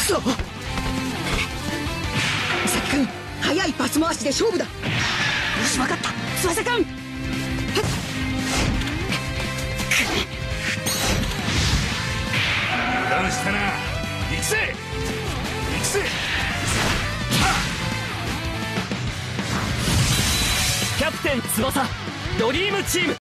そう、美咲君、速いパス回しで勝負だ。よし、分かった、翼君。 油断したな。行くぜ行くぜ。 キャプテン翼ドリームチーム。